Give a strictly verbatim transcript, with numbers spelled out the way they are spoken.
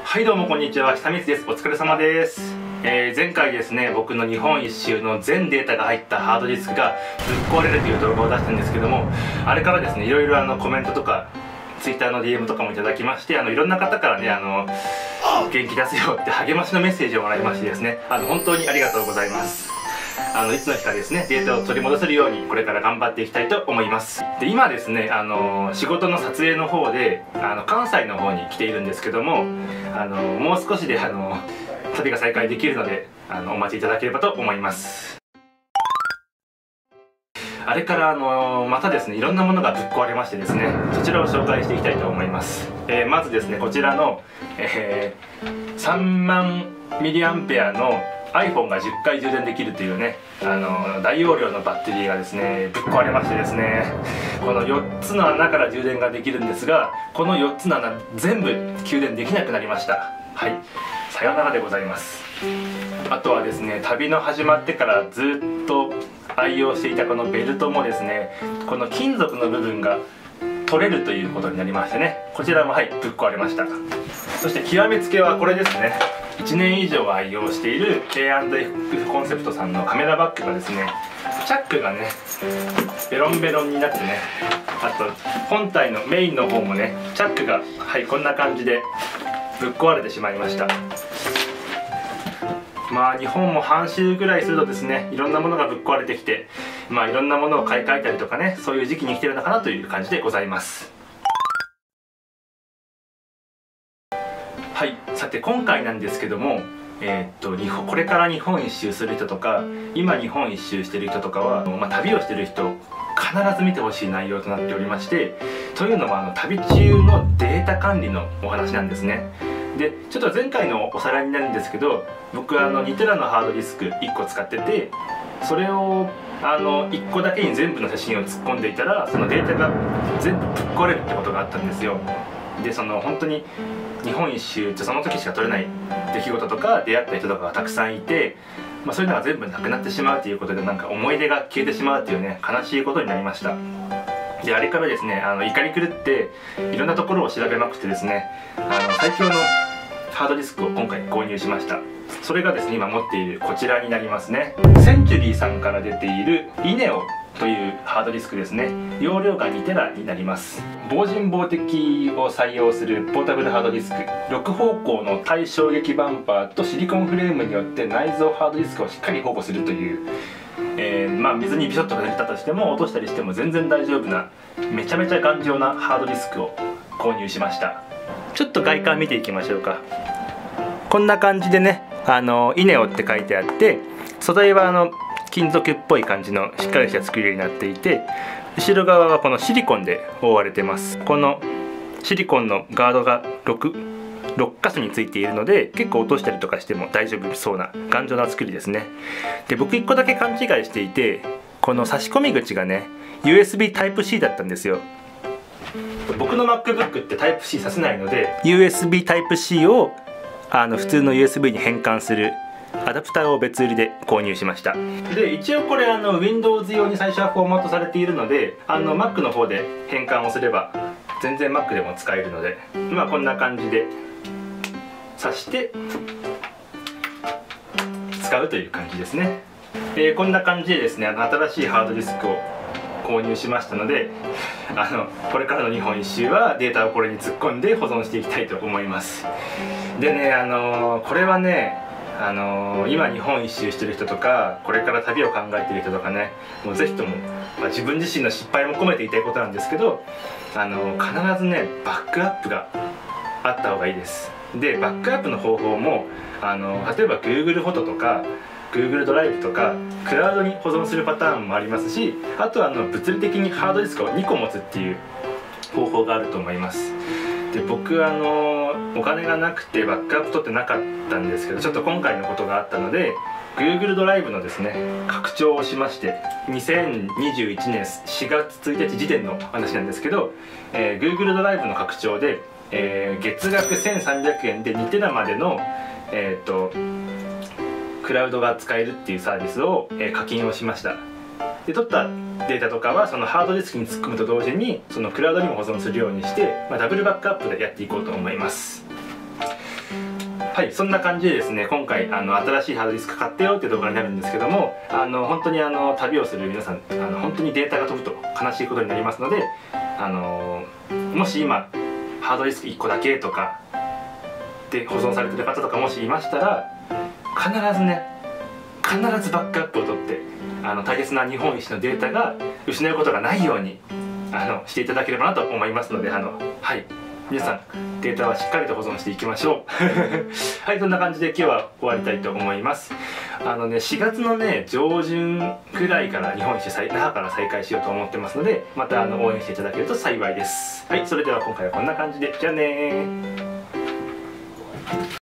はいどうもこんにちは、久光です。お疲れ様です。えー、前回ですね、僕の日本一周の全データが入ったハードディスクがぶっ壊れるという動画を出したんですけども、あれからですね、いろいろあのコメントとか ツイッター の ディーエム とかもいただきまして、あのいろんな方からね、あの元気出すよって励ましのメッセージをもらいましてですね、あの本当にありがとうございます。あのいつの日かですね、データを取り戻せるようにこれから頑張っていきたいと思います。で今ですね、あの仕事の撮影の方であの関西の方に来ているんですけども、あのもう少しであの旅が再開できるので、あのお待ちいただければと思います。あれからあのまたですね、いろんなものがぶっ壊れましてですね、そちらを紹介していきたいと思います。えー、まずですね、こちらの、えー、さんまんミリアンペアのアイフォン がじゅっかい充電できるというね、あの大容量のバッテリーがですねぶっ壊れましてですね、このよっつの穴から充電ができるんですが、このよっつの穴全部給電できなくなりました。はい、さよならでございます。あとはですね、旅の始まってからずっと愛用していたこのベルトもですね、この金属の部分が取れるということになりましてね、こちらもはいぶっ壊れました。そして極めつけはこれですね。いちねん以上愛用している ケーアンドエフ コンセプトさんのカメラバッグがですね、チャックがねベロンベロンになってね、あと本体のメインの方もねチャックがはいこんな感じでぶっ壊れてしまいました。まあ日本も半周ぐらいするとですね、いろんなものがぶっ壊れてきて、まあいろんなものを買い替えたりとかね、そういう時期に来てるのかなという感じでございます。はい、さて今回なんですけども、えー、っと日本これから日本一周する人とか、今日本一周してる人とかは、まあ、旅をしてる人必ず見てほしい内容となっておりまして、というのもあの旅中のデータ管理のお話なんですね。でちょっと前回のおさらいになるんですけど、僕はあのにテラのハードディスクいっこ使ってて、それをあのいっこだけに全部の写真を突っ込んでいたら、そのデータが全部ぶっ壊れるってことがあったんですよ。でその本当に日本一周ってその時しか撮れない出来事とか出会った人とかがたくさんいて、まあ、そういうのが全部なくなってしまうということで、なんか思い出が消えてしまうというね悲しいことになりました。であれからですね、あの怒り狂っていろんなところを調べまくってですね、あの最強のハードディスクを今回購入しました。それがですね今持っているこちらになりますね。センチュリーさんから出ているイネオというハードディスクですね。容量がにテラになります。防塵防滴を採用するポータブルハードディスク、ろく方向の耐衝撃バンパーとシリコンフレームによって内蔵ハードディスクをしっかり保護するという、えー、まあ水にビショッと出たとしても落としたりしても全然大丈夫なめちゃめちゃ頑丈なハードディスクを購入しました。ちょっと外観見ていきましょうか。こんな感じでね、あのイネオって書いてあって、素材はあの金属っぽい感じのしっかりした作りになっていて、後ろ側はこのシリコンで覆われてます。このシリコンのガードが 6, 6箇所についているので、結構落としたりとかしても大丈夫そうな頑丈な作りですね。で僕いっこだけ勘違いしていて、この差し込み口がね ユーエスビー タイプ シー だったんですよ。僕の MacBook ってタイプ シー させないので ユーエスビー タイプ シー をあの普通の ユーエスビー に変換するアダプターを別売りで購入しました。で一応これあの Windows 用に最初はフォーマットされているので、あの Mac の方で変換をすれば全然 Mac でも使えるので、まあこんな感じで挿して使うという感じですね。えー、こんな感じでですね、あの新しいハードディスクを購入しましたので、あのこれからの日本一周はデータをこれに突っ込んで保存していきたいと思います。でね、あのー、これはね、あのー、今日本一周してる人とか、これから旅を考えてる人とかね、もうぜひとも、まあ、自分自身の失敗も込めて言いたいことなんですけど、あのー、必ずねバックアップがあった方がいいです。でバックアップの方法も、あのー、例えば Google フォトとかGoogle ドライブとかクラウドに保存するパターンもありますし、あとはあの物理的にハードディスクをにこ持つっていう方法があると思います。で僕あのお金がなくてバックアップ取ってなかったんですけど、ちょっと今回のことがあったので Google ドライブのですね拡張をしまして、にせんにじゅういちねんしがつついたち時点の話なんですけど、えー、Google ドライブの拡張で、えー、月額せんさんびゃくえんでにテラまでのえー、っとクラウドが使えるっていうサービスを、えー、課金をしました。で取ったデータとかはそのハードディスクに突っ込むと同時にそのクラウドにも保存するようにして、まあ、ダブルバックアップでやっていこうと思います。 はい、そんな感じでですね、今回あの新しいハードディスク買ったよっていう動画になるんですけども、あの本当にあの旅をする皆さん、あの本当にデータが飛ぶと悲しいことになりますので、あのもし今ハードディスクいっこだけとかで保存されてる方とかもしいましたら、必ずね必ずバックアップを取って、あの大切な日本一のデータが失うことがないようにあのしていただければなと思いますので、あのはい皆さんデータはしっかりと保存していきましょうはい、そんな感じで今日は終わりたいと思います。あのねしがつのね上旬くらいから日本一周那覇から再開しようと思ってますので、またあの応援していただけると幸いです。はい、それでは今回はこんな感じで、じゃあねー。